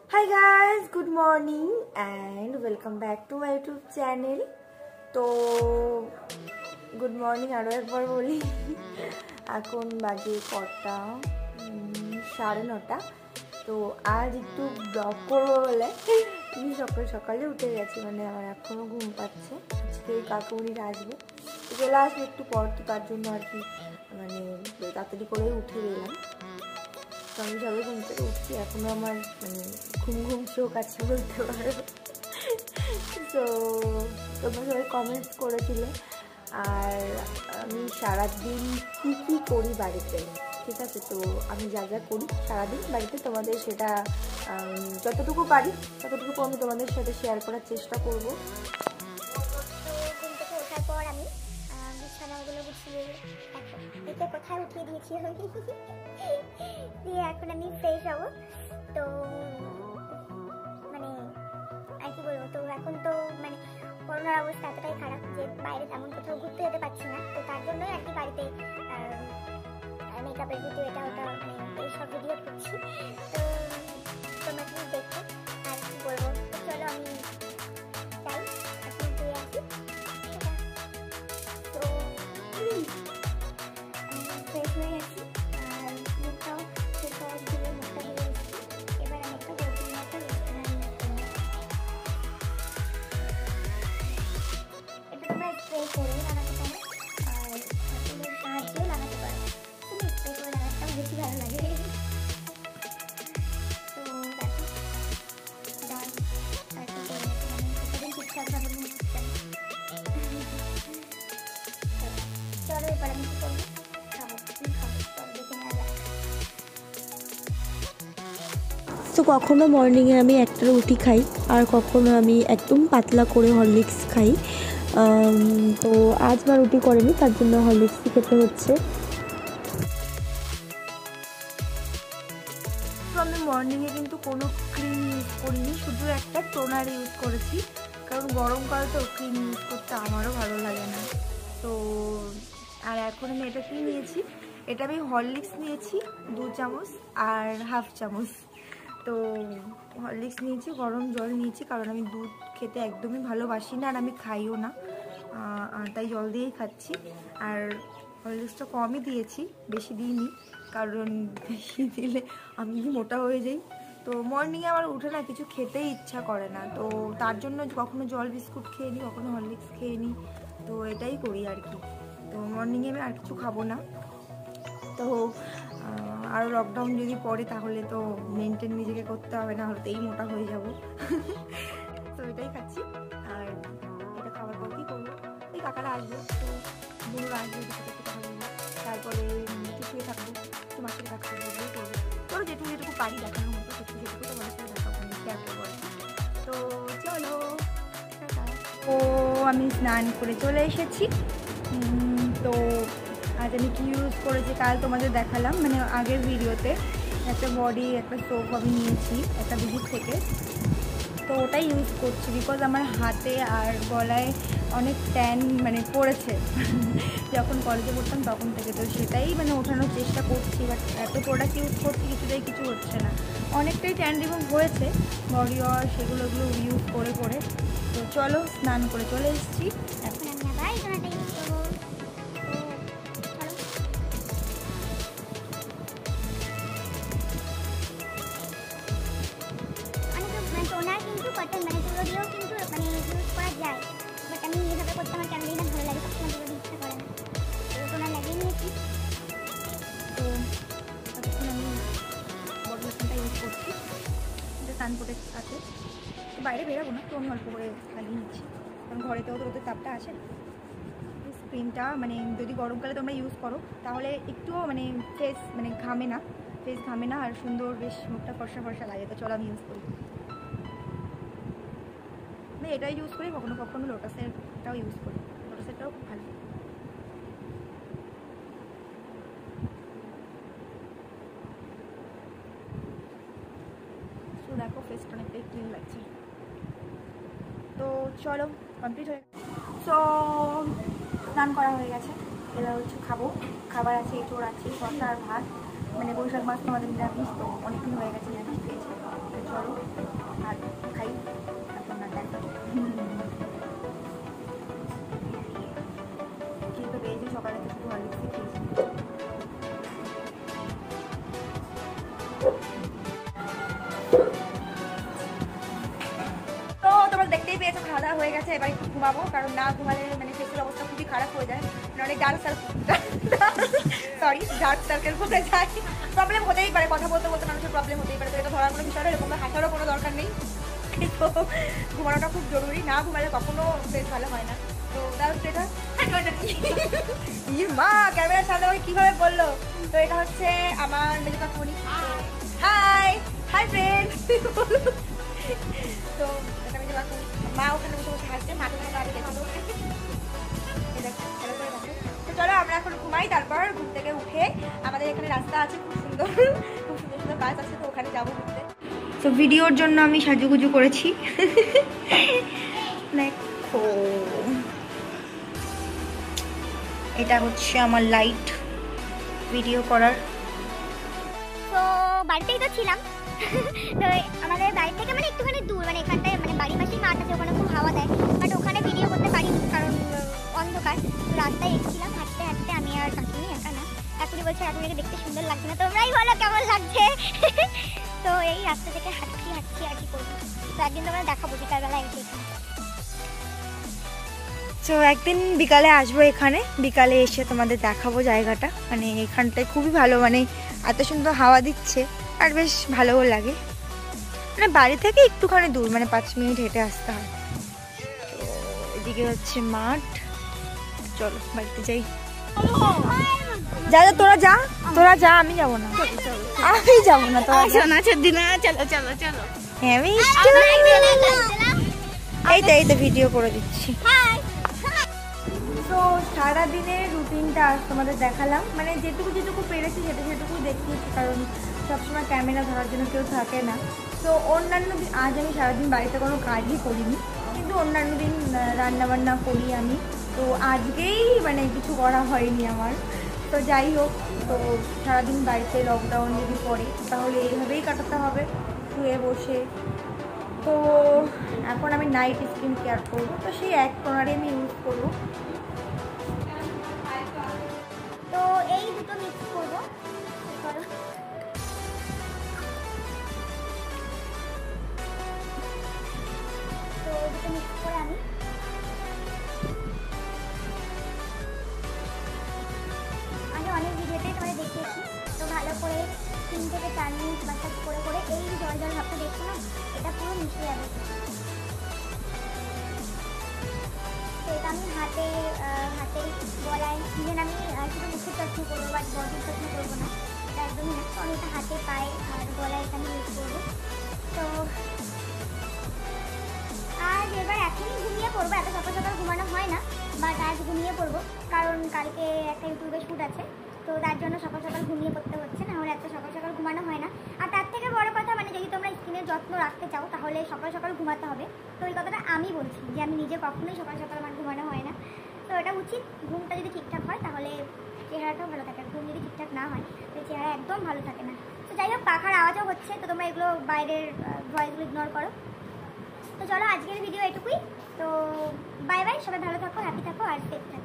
Hi guys, good morning and welcome back to my YouTube channel. তো good morning আরও একবার বলি। এখন বাজে কটা 9:30। তো আজ একটু ব্লগ করবো বলে আমি সকাল সকালে উঠে গেছি, মানে আমার এখনও ঘুম পাচ্ছে। আজকে কাকুমনিরা আসবে, চলে আসবে একটু পর, তো তার জন্য আর কি মানে তাড়াতাড়ি করে উঠে গেলাম। তো আমি সবাই ঘুম থেকে উঠছি, এখনও আমার মানে ঘুম চোখ আছে বলতে পারো। তো তোমরা সবাই কমেন্টস করেছিলে আর আমি সারাদিন কী করি বাড়িতে, ঠিক আছে। তো আমি যা যা করি সারাদিন বাড়িতে তোমাদের সেটা যতটুকু পারি ততটুকু আমি তোমাদের সাথে শেয়ার করার চেষ্টা করব। ঘুম থেকে ওঠার পর আমি বিছানাগুলো গুছিয়ে এটা কোথায় উঠিয়ে দিয়েছি দিয়ে এখন আমি ফ্রেশ হব। তো মানে আর কি বলবো, তো এখন তো মানে করোনার অবস্থা এতটাই খারাপ যে বাইরে তেমন কোথাও ঘুরতে যেতে পারছি না। তো তার জন্যই আর কি বাড়িতে মেকআপের ভিডিও এটা ওটা মানে এইসব ভিডিও করছি। তো তোমরা কি দেখো আর কি বলবো, চলো আমি যাই এখন দিয়ে আসি। তো ফ্রেশ হয়ে গেছি আর মুখটাও ফ্রেশ হওয়ার দিয়ে মুখটা ধুয়ে এসেছি। এবার আমি একটা রুটিন একটা এটা তোমরা স্প্রে করে লাগাতে পারো আর হাতের সাহায্যেও লাগাতে পারো। তুমি স্প্রে করে লাগাতেও বেশি ভালো লাগে। তো দেখো ডান আর কি করে মানে ঠিকঠাকভাবে মুখটা। চলো এবার আমি কি করবো, খাবো চলো দেখে নেওয়া যাক। তো কখনো মর্নিংয়ে আমি একটা রুটি খাই আর কখনো আমি একদম পাতলা করে হরলিক্স খাই। তো আজ মা রুটি করেনি, তার জন্য হরলিক্সই খেতে হচ্ছে। তো আমি মর্নিংয়ে কিন্তু কোনো ক্রিম ইউজ করিনি, শুধু একটা টোনার ইউজ করেছি, কারণ গরমকাল তো ক্রিম ইউজ করতে আমারও ভালো লাগে না। তো আর এখন আমি এটা কি নিয়েছি, এটা আমি হরলিক্স নিয়েছি 2 চামচ আর হাফ চামচ। তো হরলিক্স নিয়েছি, গরম জল নিয়েছি, কারণ আমি দুধ খেতে একদমই ভালোবাসি না আর আমি খাইও না, তাই জল দিয়েই খাচ্ছি। আর হরলিক্সটা কমই দিয়েছি, বেশি দিইনি, কারণ বেশি দিলে আমি মোটা হয়ে যাই। তো মর্নিংয়ে আমার উঠে না কিছু খেতেই ইচ্ছা করে না, তো তার জন্য কখনো জল বিস্কুট খেয়ে নিই, কখনো হরলিক্স খেয়ে নিই, তো এটাই করি আর কি। তো মর্নিংয়ে আমি আর কিছু খাবো না। তো আর লকডাউন যদি পড়ে তাহলে তো মেনটেন নিজেকে করতে হবে, না হলে তো এই মোটা হয়ে যাব। তো এটাই খাচ্ছি। আর এটা খাওয়ার পর কী করবো, এই কাকারা আসবে, তো বোনরা আসবে, ওদের সাথে একটু কথা বলবো, তারপরে একটু শুয়ে থাকবো, তোমার সাথে কাজ করবো, এগুলো করবো। তো যেটুকু পারি দেখানোর মতো সেটুকু তোমাদের সাথে দেখাবো, শেয়ার করবো। তো চলো, তো আমি স্নান করে চলে এসেছি। তো আজ আমি কি ইউজ করেছি কাল তোমাদের দেখালাম, মানে আগের ভিডিওতে একটা বডি একটা সোপ আমি নিয়েছি একটা দিদির থেকে। তো ওটাই ইউজ করছি, বিকজ আমার হাতে আর গলায় অনেক ট্যান মানে পড়েছে যখন কলেজে পড়তাম তখন থেকে। তো সেটাই মানে ওঠানোর চেষ্টা করছি, বাট এত প্রোডাক্ট ইউজ করছি কিছুটাই কিছু হচ্ছে না। অনেকটাই ট্যান রিমুভ হয়েছে বডি ওয়াশ এগুলো ইউজ করে করে। তো চলো স্নান করে চলে এসেছি এখন। আমি আবার এই টোনারটা ইউজ করবো। টোনার কিন্তু কটন মানে তুলো দিয়েও কিন্তু মানে ইউজ করা যায়, বাট আমি এইভাবে করতে আমার কেন না ভালো লাগে, সবসময় তুলো ইচ্ছা করে না। তো টোনার লাগিয়ে নিয়েছি। তো ততক্ষণ আমি বডি লোশনটা ইউজ করছি, এটা সানপ্রোটেক্ট আছে। তো বাইরে বেরোবো না, তো আমি অল্প করে লাগিয়ে নিচ্ছি, কারণ ঘরেতেও তো রোদের তাপটা আসে না। স্ক্রিনটা মানে যদি গরমকালে তোমরা ইউজ করো তাহলে একটুও মানে ফেস মানে ঘামে না আর সুন্দর বেশ মুখটা ফর্সা ফর্সা লাগে। তো চলো আমি ইউজ করি, আমি এটাই ইউজ করি, কখনো কখনো লোটাসেরটাও ইউজ করি, লোটাসেরটাও খুব ভালো। তো দেখো ফেসটা অনেকটাই ক্লিন লাগছে। তো চলো কমপ্লিট হয়ে গেছে। তো স্নান করা হয়ে গেছে, এবার হচ্ছে খাবো। খাবার আছে, এঁচোড় আছে, শসা আর ভাত, মানে বৈশাখ মাস তো আমাদের নিরামিষ, তো অনেকদিন হয়ে গেছে নিরামিষ খেয়েছি। চলো তো তোমরা দেখতেই পেয়েছো খাওয়া দাওয়া হয়ে গেছে, এবার একটু ঘুমাবো, কারণ না ঘুমালে মানে ফেসের অবস্থা খুবই খারাপ হয়ে যায়, অনেক ডার্ক সার্কেল পড়ে যায়। প্রবলেম হতেই পারে, কথা বলতে বলতে মানুষের প্রবলেম হতেই পারে, তো এটা ধরার কোনো বিষয় না, এরকম হাসারও কোনো দরকার নেই। তো ঘুমানোটা খুব জরুরি, না ঘুমালে কখনো ফেস ভালো হয় না। তো তার হচ্ছে এটা মা ক্যামেরার সামনে আমাকে কীভাবে বললো। তো এটা হচ্ছে আমার মেজো কাকুমণি। High hi friend. তো এটা মেজো কাকু, মা ওখানে বসে বসে হাসছে, মাকে আগে দেখো। তো চলো আমরা এখন ঘুমাই, তারপর ঘুম থেকে উঠে আমাদের এখানে রাস্তা আছে খুব সুন্দর, খুব সুন্দর সুন্দর গাছ আছে, তো ওখানে যাবো ঘুরতে। তো ভিডিওর জন্য আমি সাজুগুজু করেছি। দেখো এটা হচ্ছে আমার লাইট ভিডিও করার। তো বাড়িতেই তো ছিলাম। তো আমাদের বাড়ি থেকে মানে একটুখানি দূর, মানে এখানটায় মানে বাড়ির পাশেই মাঠ আছে, ওখানে খুব হাওয়া দেয়, বাট ওখানে ভিডিও করতে পারি কারণ অন্ধকার। তো রাস্তায় এসেছিলাম হাঁটতে হাঁটতে, আমি আর কাকুনি, একা না। কাকুনি বলছে কাকুনিকে দেখতে সুন্দর লাগছে না, তোমরাই বলো কেমন লাগছে। তো এই রাস্তা থেকে হাঁটছি আর কি করবো। তো একদিন তোমরা দেখাবো বিকালবেলা এসে এখানে। তো একদিন বিকালে আসবো এখানে, বিকালে এসে তোমাদের দেখাবো জায়গাটা। মানে এখানটায় খুবই ভালো, মানে এত সুন্দর হাওয়া দিচ্ছে আর বেশ ভালোও লাগে। মানে বাড়ি থেকে একটুখানি দূর, মানে 5 মিনিট হেঁটে আসতে হয়। তো এদিকে হচ্ছে মাঠ, চলো বাড়িতে যাই। যা যা তোরা যা, আমি যাবো না, আমি যাবো না, তোরা চলো। হ্যাঁ এই তো ভিডিও করে দিচ্ছি। তো সারাদিনের রুটিনটা আজ তোমাদের দেখালাম, মানে যেটুকু পেরেছি সেটুকু দেখিয়েছি, কারণ সবসময় ক্যামেরা ধরার জন্য কেউ থাকে না। তো অন্যান্য দিন, আজ আমি সারাদিন বাড়িতে কোনো কাজই করিনি, কিন্তু অন্যান্য দিন রান্নাবান্না করি আমি। তো আজকেই মানে কিছু করা হয়নি আমার। তো যাই হোক, তো সারাদিন বাড়িতে লকডাউন যদি পড়ে তাহলে এইভাবেই কাটাতে হবে, শুয়ে বসে। তো এখন আমি নাইট স্কিন কেয়ার করবো, তো সেই এক টোনারই আমি ইউজ করবো। তো এই দুটো মিক্স করবো, তো দুটো মিক্স করে আমি অনেক ভিডিওতে তোমাদের দেখিয়েছি। তো ভালো করে 3 থেকে 4 মিনিট মাসাজ করে করে এই জল ভাবটা দেখছো না, এটা পুরো মিশে যাবে। তো এটা আমি হাতের গলায়, ইভেন আমি শুধু মুখের যত্ন করবো, বাট বডির যত্ন করবো না, এটা একদমই না। তো আমি এটা হাতে পায়ে আর গলায় এটা আমি ইউজ করবো। তো আজ এবার এখনই ঘুমিয়ে পড়বো, এত সকাল সকাল ঘুমানো হয় না, বাট আজ ঘুমিয়ে পড়বো কারণ কালকে একটা ইউটিউবে শ্যুট আছে। তো তার জন্য সকাল সকাল ঘুমিয়ে পড়তে হচ্ছে, না হলে এত সকাল সকাল ঘুমানো হয় না। আর তার থেকে বড় কথা, মানে যদি তোমরা স্কিনের যত্ন রাখতে চাও তাহলে সকাল সকাল ঘুমাতে হবে। তো এই কথাটা আমি বলছি যে আমি নিজে কখনোই সকাল সকাল আমার ঘুমানো হয় না। তো এটা উচিত, ঘুমটা যদি ঠিকঠাক হয় তাহলে চেহারাটাও ভালো থাকে, আর ঘুম যদি ঠিকঠাক না হয় তো চেহারা একদম ভালো থাকে না। তো যাই হোক, পাখার আওয়াজও হচ্ছে, তো তোমরা এগুলো বাইরের ভয়েসগুলো ইগনোর করো। তো চলো আজকের ভিডিও এটুকুই। তো বাই বাই, সবাই ভালো থাকো, হ্যাপি থাকো আর সেফ থাকো।